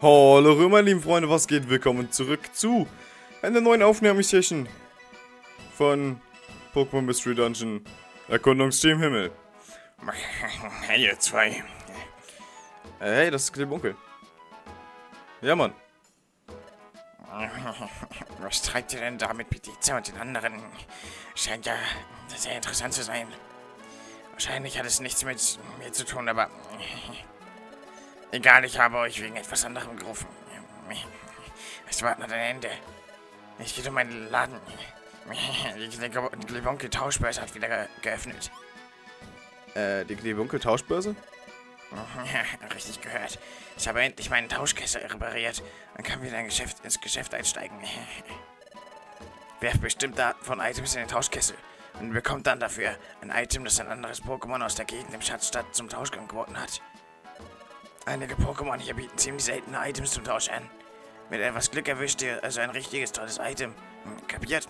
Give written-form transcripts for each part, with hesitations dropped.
Hallo meine lieben Freunde, was geht? Willkommen zurück zu einer neuen Aufnahmesession von Pokémon Mystery Dungeon Erkundungsteam Himmel. Hey ihr zwei. Hey, das ist Klebunkel. Ja, Mann. Was treibt ihr denn da mit Pizza und den anderen? Scheint ja sehr interessant zu sein. Wahrscheinlich hat es nichts mit mir zu tun, aber... Egal, ich habe euch wegen etwas anderem gerufen. Es warten an dein Ende. Ich gehe um meinen Laden. Die Klebunkel Tauschbörse hat wieder geöffnet. Die Klebunkel Tauschbörse? Richtig gehört. Ich habe endlich meinen Tauschkessel repariert und kann wieder ins Geschäft einsteigen. Werft bestimmt Daten von Items in den Tauschkessel und bekommt dann dafür ein Item, das ein anderes Pokémon aus der Gegend im Schatzstadt zum Tausch angeboten hat. Einige Pokémon hier bieten ziemlich seltene Items zum Tausch an. Mit etwas Glück erwischt ihr also ein richtiges tolles Item. Kapiert?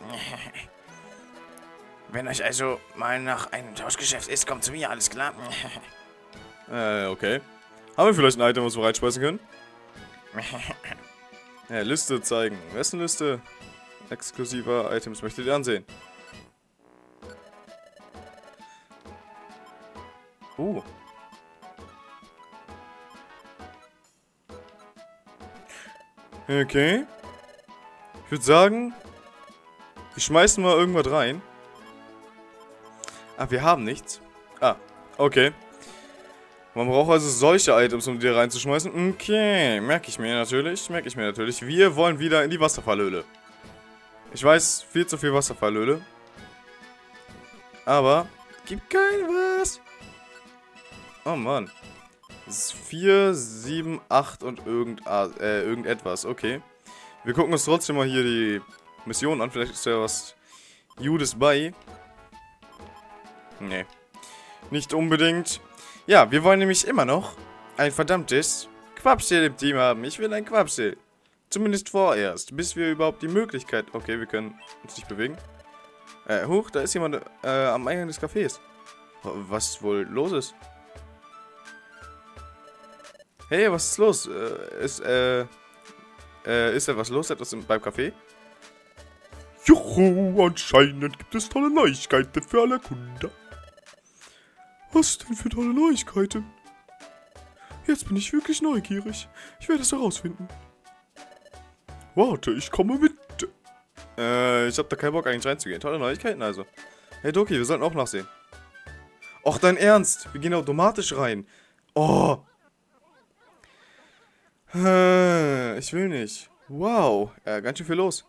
Wenn euch also mal nach einem Tauschgeschäft ist, kommt zu mir, alles klar? Okay. Haben wir vielleicht ein Item, was wir reinschmeißen können? Liste zeigen. Wessen Liste? Exklusiver Items möchtet ihr ansehen? Okay. Ich würde sagen, wir schmeißen mal irgendwas rein. Ah, wir haben nichts. Ah, okay. Man braucht also solche Items, um die reinzuschmeißen. Okay, merke ich mir natürlich. Wir wollen wieder in die Wasserfallhöhle. Ich weiß, viel zu viel Wasserfallhöhle. Aber, gibt keine was. Oh Mann. Das ist 4, 7, 8 und irgendetwas. Okay. Wir gucken uns trotzdem mal hier die Mission an. Vielleicht ist ja was Judes bei. Nee. Nicht unbedingt. Ja, wir wollen nämlich immer noch ein verdammtes Quapsel im Team haben. Ich will ein Quapsel. Zumindest vorerst. Bis wir überhaupt die Möglichkeit... Okay, wir können uns nicht bewegen. Huch, da ist jemand am Eingang des Cafés. Was wohl los ist? Hey, was ist los? Ist da was los? Etwas beim Café? Juhu, anscheinend gibt es tolle Neuigkeiten für alle Kunden. Was denn für tolle Neuigkeiten? Jetzt bin ich wirklich neugierig. Ich werde es herausfinden. Warte, ich komme mit. Ich hab da keinen Bock eigentlich reinzugehen. Tolle Neuigkeiten also. Hey Doki, wir sollten auch nachsehen. Och, dein Ernst? Wir gehen automatisch rein. Oh. Ich will nicht. Wow. Ganz schön viel los.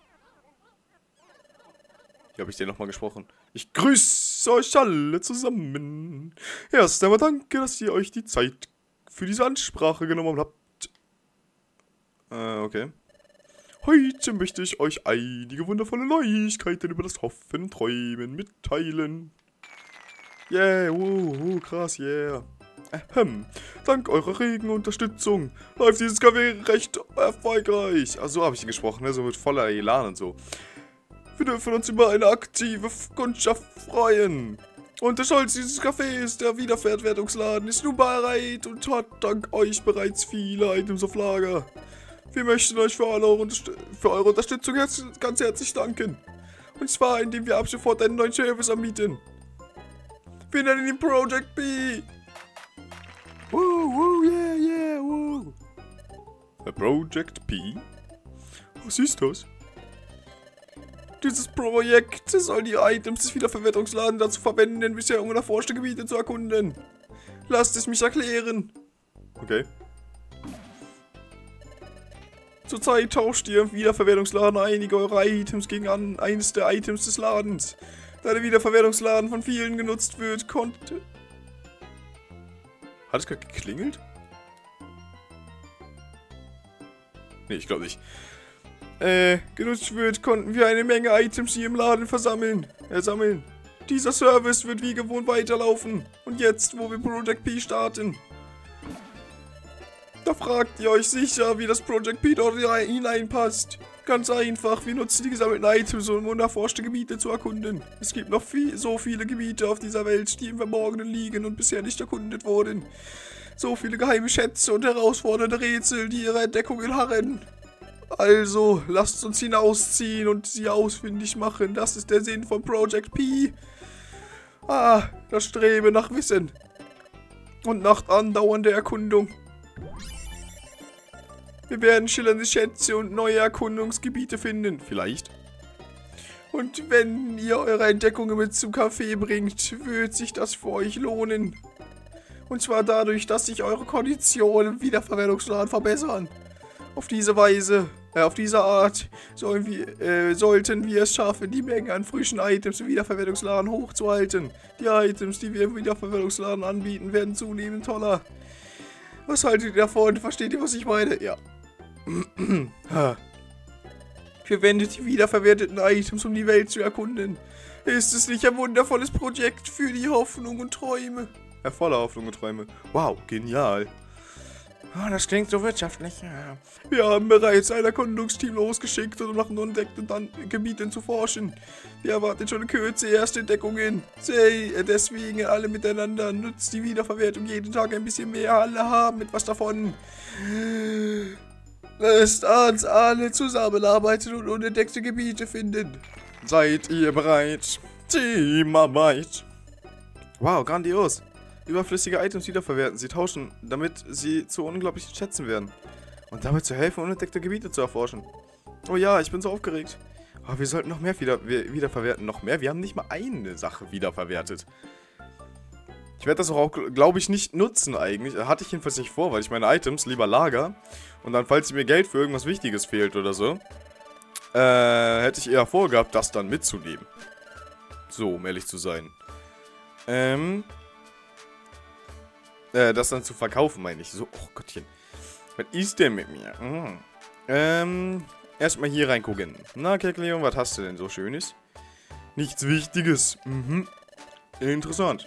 Hier habe ich dir nochmal gesprochen. Ich grüße euch alle zusammen. Erst einmal danke, dass ihr euch die Zeit für diese Ansprache genommen habt. Okay. Heute möchte ich euch einige wundervolle Neuigkeiten über das Hoffen und Träumen mitteilen. Yeah, krass, yeah. Dank eurer regen Unterstützung läuft dieses Café recht erfolgreich. Also so habe ich gesprochen, ne? So mit voller Elan und so. Wir dürfen uns über eine aktive Kundschaft freuen. Und der Stolz dieses Cafés, der Wiederverwertungsladen, ist nun bereit und hat dank euch bereits viele Items auf Lager. Wir möchten euch für eure Unterstützung ganz herzlich danken. Und zwar, indem wir ab sofort einen neuen Service anbieten. Wir nennen ihn Project B. Yeah. Project P? Was ist das? Dieses Projekt soll die Items des Wiederverwertungsladens dazu verwenden, bisher unerforschte Gebiete zu erkunden. Lasst es mich erklären. Okay. Zurzeit tauscht ihr im Wiederverwertungsladen einige eurer Items gegen eines der Items des Ladens. Da der Wiederverwertungsladen von vielen genutzt wird, konnte... Hat es gerade geklingelt? Nee, ich glaube nicht. Genutzt wird, konnten wir eine Menge Items hier im Laden sammeln. Dieser Service wird wie gewohnt weiterlaufen. Und jetzt, wo wir Project P starten, da fragt ihr euch sicher, wie das Project P dort hineinpasst. Ganz einfach, wir nutzen die gesammelten Items, um unerforschte Gebiete zu erkunden. Es gibt noch so viele Gebiete auf dieser Welt, die im Verborgenen liegen und bisher nicht erkundet wurden. So viele geheime Schätze und herausfordernde Rätsel, die ihre Entdeckungen harren. Also, lasst uns hinausziehen und sie ausfindig machen. Das ist der Sinn von Project P. Ah, das Streben nach Wissen. Und nach andauernder Erkundung. Wir werden schillernde Schätze und neue Erkundungsgebiete finden. Vielleicht. Und wenn ihr eure Entdeckungen mit zum Café bringt, wird sich das für euch lohnen. Und zwar dadurch, dass sich eure Konditionen im Wiederverwertungsladen verbessern. Auf diese Art sollten wir es schaffen, die Menge an frischen Items im Wiederverwertungsladen hochzuhalten. Die Items, die wir im Wiederverwertungsladen anbieten, werden zunehmend toller. Was haltet ihr davon? Versteht ihr, was ich meine? Ja. Verwendet die wiederverwerteten Items, um die Welt zu erkunden. Ist es nicht ein wundervolles Projekt für die Hoffnung und Träume? Ja, voller Hoffnung und Träume. Wow, genial. Oh, das klingt so wirtschaftlich. Ja. Wir haben bereits ein Erkundungsteam losgeschickt, um nach unentdeckten Gebieten zu forschen. Wir erwarten schon in Kürze erste Entdeckungen. Deswegen alle miteinander. Nutzt die Wiederverwertung jeden Tag ein bisschen mehr. Alle haben etwas davon. Lasst uns alle zusammenarbeiten und unentdeckte Gebiete finden. Seid ihr bereit? Teamarbeit. Wow, grandios. Überflüssige Items wiederverwerten. Sie tauschen, damit sie zu unglaublichen Schätzen werden. Und damit zu helfen, unentdeckte Gebiete zu erforschen. Oh ja, ich bin so aufgeregt. Oh, wir sollten noch mehr wiederverwerten. Noch mehr? Wir haben nicht mal eine Sache wiederverwertet. Ich werde das auch, glaube ich, nicht nutzen eigentlich. Hatte ich jedenfalls nicht vor, weil ich meine Items lieber lager. Und dann, falls mir Geld für irgendwas Wichtiges fehlt oder so, hätte ich eher vorgehabt, das dann mitzunehmen. So, um ehrlich zu sein. Das dann zu verkaufen, meine ich. So, oh Gottchen. Was ist denn mit mir? Erstmal hier reingucken. Na, Kekleon, was hast du denn so Schönes? Nichts Wichtiges. Interessant.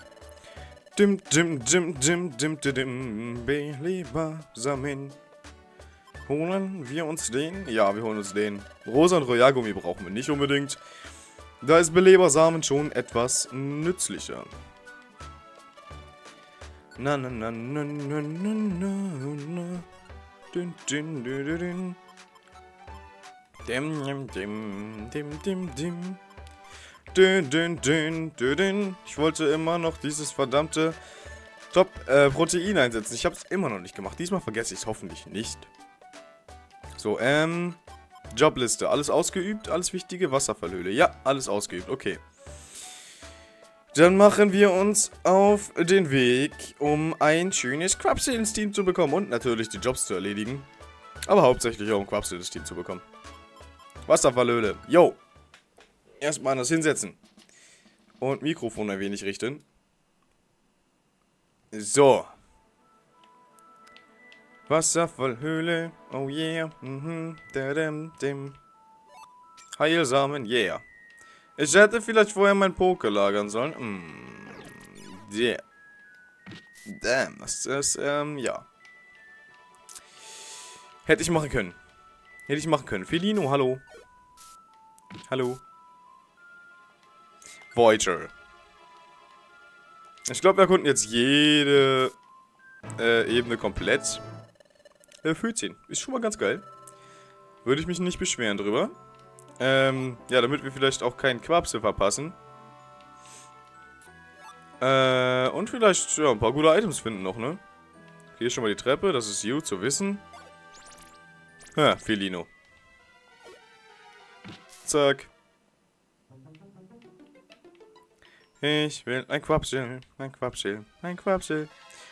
Belebersamen. Holen wir uns den? Ja, wir holen uns den. Rosa und Royal-Gummi brauchen wir nicht unbedingt. Da ist Belebersamen schon etwas nützlicher. Na na na na na na na na. Dün dün dün dün. Dim dim dim dim dim dim. Dün dün dün dün. Ich wollte immer noch dieses verdammte Protein einsetzen. Ich habe es immer noch nicht gemacht. Diesmal vergesse ich es hoffentlich nicht. So, Jobliste. Alles ausgeübt, alles Wichtige. Wasserfallhöhle. Ja, alles ausgeübt. Okay. Dann machen wir uns auf den Weg, um ein schönes Quapsel ins Team zu bekommen. Und natürlich die Jobs zu erledigen. Aber hauptsächlich auch um Quapsel ins Team zu bekommen. Wasserfallhöhle. Yo. Erstmal anders hinsetzen. Und Mikrofon ein wenig richten. So. Wasserfallhöhle. Oh yeah. Heilsamen. Yeah. Ich hätte vielleicht vorher mein Poke lagern sollen. Yeah. Damn, das ist, ja. Hätte ich machen können. Hätte ich machen können. Felino, hallo. Hallo. Voyager. Ich glaube, wir konnten jetzt jede Ebene komplett durchziehen. Ist schon mal ganz geil. Würde ich mich nicht beschweren drüber. Ja, damit wir vielleicht auch keinen Quapsel verpassen. Und vielleicht, ja, ein paar gute Items finden noch, ne? Hier ist schon mal die Treppe, das ist gut zu wissen. Ja, Felino. Zack. Ich will ein Quapsel, ein Quapsel, ein Quapsel.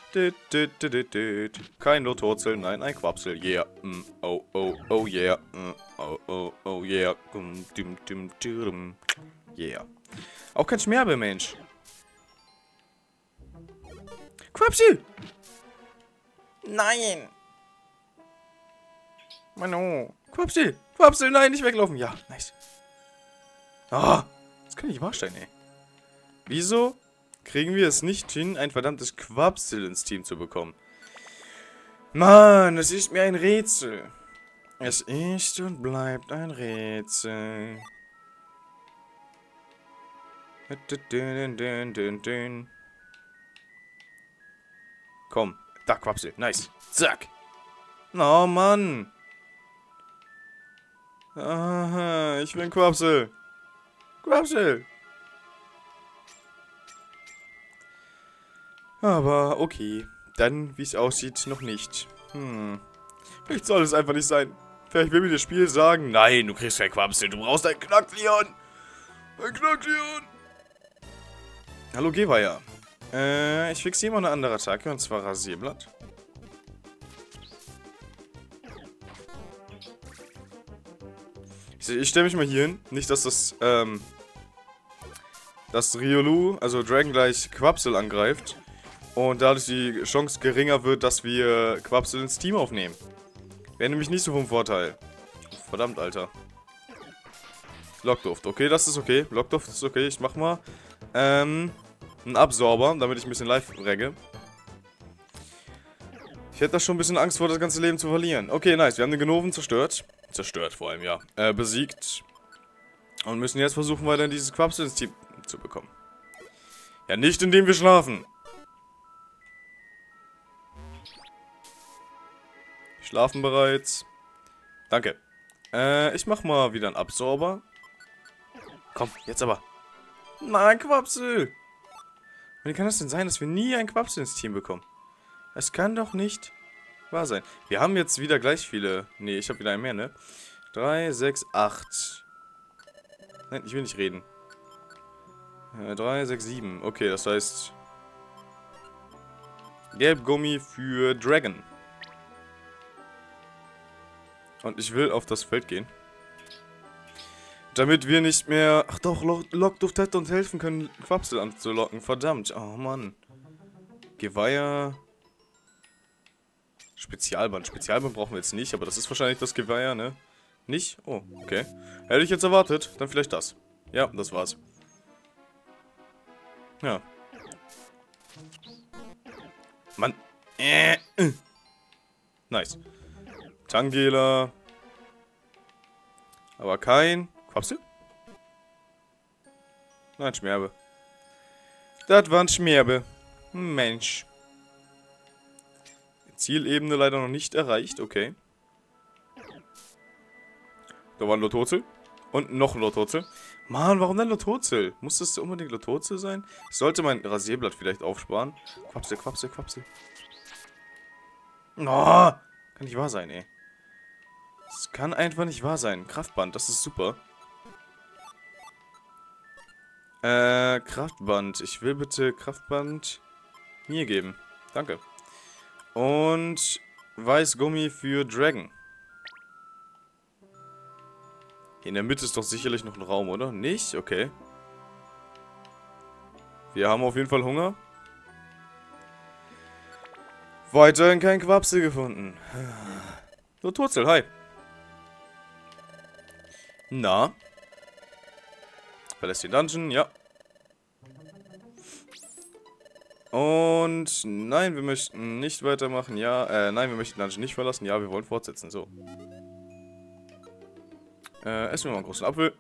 Kein Noturzel, nein, ein Quapsel, yeah. Oh, oh, oh, yeah. Oh, oh, oh, yeah. Yeah. Auch kein Schmerbe, Mensch. Quapsel! Nein! Mano. Quapsel! Quapsel, nein, nicht weglaufen. Ja, nice. Ah, das kann nicht wahr sein, ey. Wieso kriegen wir es nicht hin, ein verdammtes Quapsel ins Team zu bekommen? Mann, es ist mir ein Rätsel. Es ist und bleibt ein Rätsel. Komm, Da, Quapsel. Nice. Zack. Oh, Mann. Aha, ich will ein Quapsel. Quapsel. Aber okay. Dann, wie es aussieht, noch nicht. Vielleicht soll es einfach nicht sein. Vielleicht will mir das Spiel sagen, nein, du kriegst kein Quapsel, du brauchst ein Knackleon. Ein Knackleon. Hallo, Geweiher. Ich fixiere mal eine andere Attacke, und zwar Rasierblatt. Ich stelle mich mal hier hin. Nicht, dass dass Riolu, also Dragon, gleich Quapsel angreift. Und dadurch die Chance geringer wird, dass wir Quapsel ins Team aufnehmen. Wäre nämlich nicht so vom Vorteil. Verdammt, Alter. Lockduft. Okay, das ist okay. Lockduft ist okay. Ich mach mal einen Absorber, damit ich ein bisschen live regge. Ich hätte da schon ein bisschen Angst vor, das ganze Leben zu verlieren. Okay, nice. Wir haben den Gnoven zerstört. Zerstört vor allem, ja. Besiegt. Und müssen jetzt versuchen, weiter dieses Quapsel ins Team zu bekommen. Ja, nicht indem wir schlafen. Schlafen bereits. Danke. Ich mach mal wieder einen Absorber. Komm, jetzt aber. Nein, Quapsel. Wie kann das denn sein, dass wir nie ein Quapsel ins Team bekommen? Es kann doch nicht wahr sein. Wir haben jetzt wieder gleich viele. Nee, ich habe wieder einen mehr, ne? 3, 6, 8. Nein, ich will nicht reden. 3, 6, 7. Okay, das heißt... Gelbgummi für Dragon. Und ich will auf das Feld gehen. Damit wir nicht mehr... Ach doch, Lockduft hätte uns helfen können, Quapsel anzulocken. Verdammt. Oh, Mann. Geweiher... Spezialband. Spezialband brauchen wir jetzt nicht, aber das ist wahrscheinlich das Geweiher, ne? Nicht? Oh, okay. Hätte ich jetzt erwartet. Dann vielleicht das. Ja, das war's. Ja. Mann. Nice. Tangela. Aber kein... Quapsel? Nein, Schmerbe. Das war ein Schmerbe. Mensch. Zielebene leider noch nicht erreicht, okay. Da war ein Lotozel. Und noch ein Lotozel. Mann, warum denn Lotozel? Muss das unbedingt Lotozel sein? Ich sollte mein Rasierblatt vielleicht aufsparen. Quapsel, Quapsel, Quapsel. Oh, kann nicht wahr sein, ey. Das kann einfach nicht wahr sein. Kraftband, das ist super. Kraftband. Ich will bitte Kraftband mir geben. Danke. Und Weißgummi für Dragon. Hier in der Mitte ist doch sicherlich noch ein Raum, oder? Nicht? Okay. Wir haben auf jeden Fall Hunger. Weiterhin kein Quapsel gefunden. So, Turzel, hi. Na? Verlässt den Dungeon, ja. Und nein, wir möchten nicht weitermachen, ja. Nein, wir möchten den Dungeon nicht verlassen, ja, wir wollen fortsetzen, so. Essen wir mal einen großen Apfel.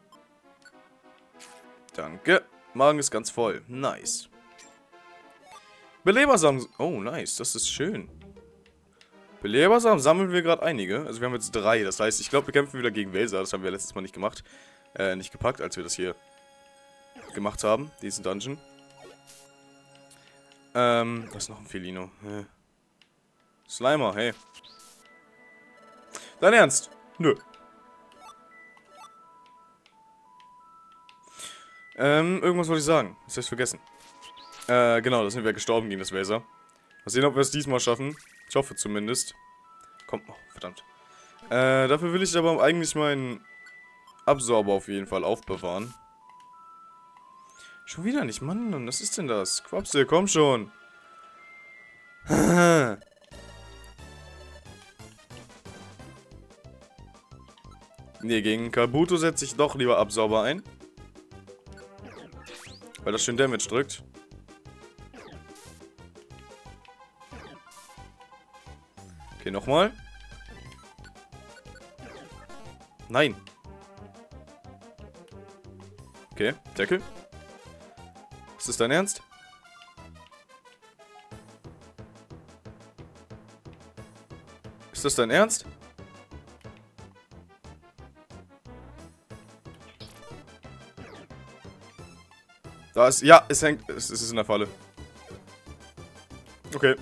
Danke. Magen ist ganz voll. Nice. Belebersamen. Oh, nice. Das ist schön. Belebersamen sammeln wir gerade einige. Also wir haben jetzt 3. Das heißt, ich glaube, wir kämpfen wieder gegen Welser. Das haben wir letztes Mal nicht gemacht. Nicht gepackt, als wir das hier gemacht haben. Diesen Dungeon. Was ist noch ein Felino? Slimer, hey. Dein Ernst? Nö. Irgendwas wollte ich sagen. Das habe ich vergessen. Genau, da sind wir gestorben gegen das Welser. Mal sehen, ob wir es diesmal schaffen. Ich hoffe zumindest. Komm, oh, verdammt. Dafür will ich aber eigentlich meinen Absorber auf jeden Fall aufbewahren. Schon wieder nicht, Mann. Was ist denn das? Quapsel, komm schon. Ne, gegen Kabuto setze ich doch lieber Absorber ein. Weil das schön Damage drückt. Okay, nochmal. Nein. Okay, Deckel. Ist das dein Ernst? Ist das dein Ernst? Da ist... Ja, es hängt... Es ist in der Falle. Okay.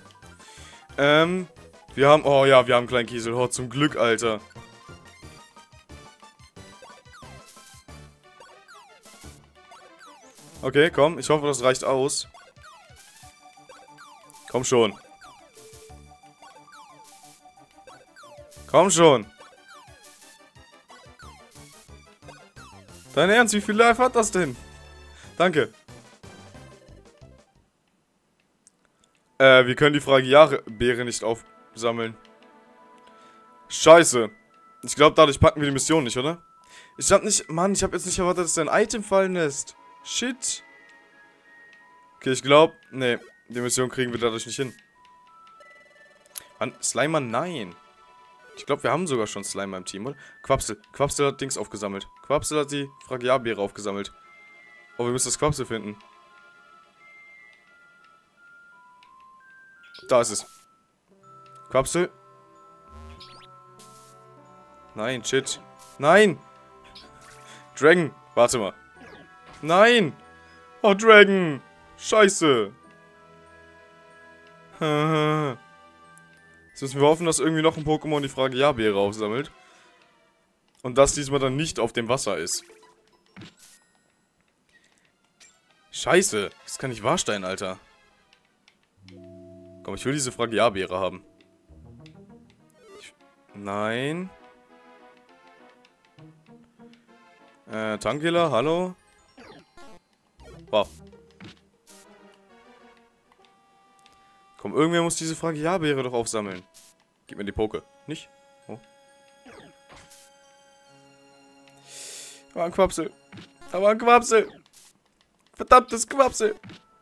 Wir haben... Oh ja, wir haben einen kleinen Kiesel. Oh, zum Glück, Alter. Okay, komm. Ich hoffe, das reicht aus. Komm schon. Komm schon. Dein Ernst, wie viel Life hat das denn? Danke. Wir können die Fragiabeere nicht aufsammeln. Scheiße. Ich glaube, dadurch packen wir die Mission nicht, oder? Ich hab nicht... Mann, ich habe jetzt nicht erwartet, dass der ein Item fallen lässt. Shit. Okay, ich glaube... Nee, die Mission kriegen wir dadurch nicht hin. Mann, Slimer, nein. Ich glaube, wir haben sogar schon Slimer im Team, oder? Quapsel. Quapsel hat Dings aufgesammelt. Quapsel hat die Fragiabeere aufgesammelt. Oh, wir müssen das Quapsel finden. Da ist es. Quapsel. Nein, shit. Nein! Dragon, warte mal. Nein! Oh, Dragon! Scheiße! Jetzt müssen wir hoffen, dass irgendwie noch ein Pokémon die Fragiabeere aufsammelt. Und das diesmal dann nicht auf dem Wasser ist. Scheiße! Das kann nicht wahr sein, Alter. Komm, ich will diese Fragiabeere haben. Nein. Tankela, hallo? Wow. Komm, irgendwer muss diese Fragiabeere doch aufsammeln. Gib mir die Poke. Nicht? Oh. Da war ein Quapsel. Da war ein Quapsel. Verdammtes Quapsel.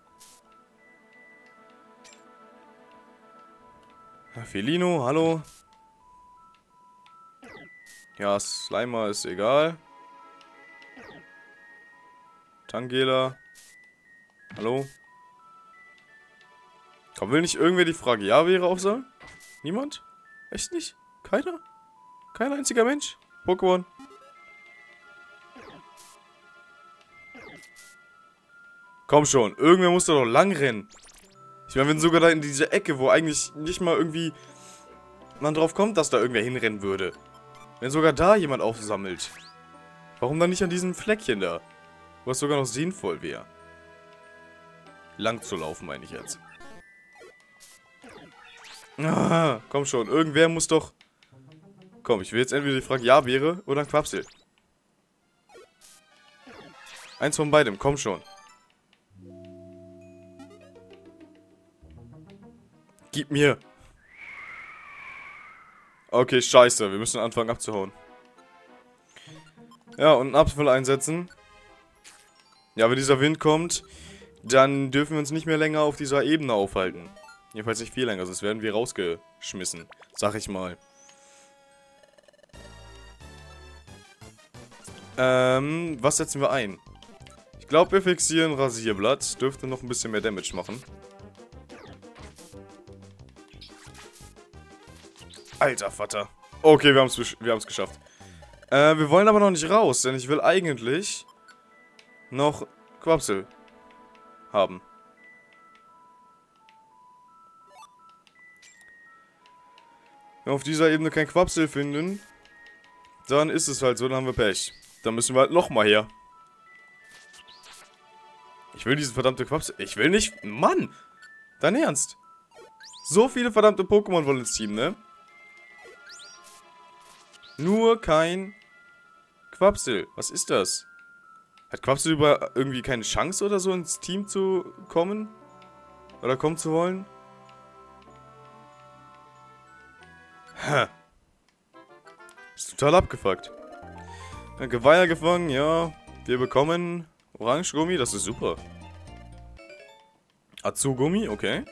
Felino, hallo. Ja, Slimer ist egal. Tangela. Hallo. Komm, will nicht irgendwer die Fragiabeere aufsammeln? Niemand? Echt nicht? Keiner? Kein einziger Mensch? Pokémon? Komm schon, irgendwer muss da doch lang rennen. Ich meine, wenn sogar da in diese Ecke, wo eigentlich nicht mal irgendwie man drauf kommt, dass da irgendwer hinrennen würde. Wenn sogar da jemand aufsammelt. Warum dann nicht an diesem Fleckchen da? Was sogar noch sinnvoll wäre. Lang zu laufen, meine ich jetzt. Ah, komm schon, irgendwer muss doch... Komm, ich will jetzt entweder die Fragiabeere oder ein Quapsel. Eins von beidem, komm schon. Gib mir. Okay, scheiße, wir müssen anfangen abzuhauen. Ja, und einen Apfel einsetzen. Ja, wenn dieser Wind kommt, dann dürfen wir uns nicht mehr länger auf dieser Ebene aufhalten. Jedenfalls nicht viel länger, sonst werden wir rausgeschmissen. Sag ich mal. Was setzen wir ein? Ich glaube, wir fixieren Rasierblatt. Dürfte noch ein bisschen mehr Damage machen. Alter Vater. Okay, wir haben es geschafft. Wir wollen aber noch nicht raus, denn ich will eigentlich noch Quapsel haben. Wenn wir auf dieser Ebene kein Quapsel finden, dann ist es halt so, dann haben wir Pech. Dann müssen wir halt nochmal her. Ich will diesen verdammte Quapsel... Ich will nicht... Mann! Dein Ernst? So viele verdammte Pokémon wollen ins Team, ne? Nur kein Quapsel. Was ist das? Hat Quapsel irgendwie keine Chance oder so ins Team zu kommen? Oder kommen zu wollen? Hä. Ist total abgefuckt. Geweiher gefangen, ja. Wir bekommen Orange-Gummi, das ist super. Azu-Gummi, okay.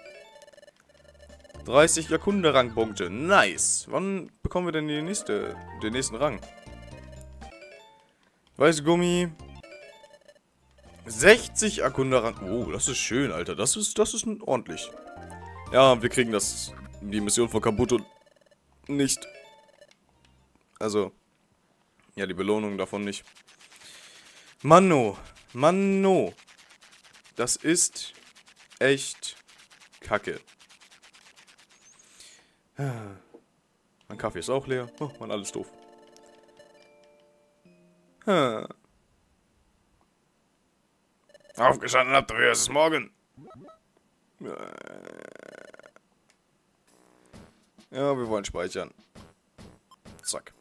30 Jakunde-Rangpunkte, nice. Wann bekommen wir denn den nächsten Rang? Weißgummi. 60 Akunda-Rang. Oh, das ist schön, Alter. Das ist ordentlich. Ja, wir kriegen die Mission von Kabuto nicht. Also, ja, die Belohnung davon nicht. Manno, Manno. Das ist echt Kacke. Mein Kaffee ist auch leer. Oh, Mann, alles doof. Aufgestanden habt ihr, es ist morgen. Ja, wir wollen speichern. Zack.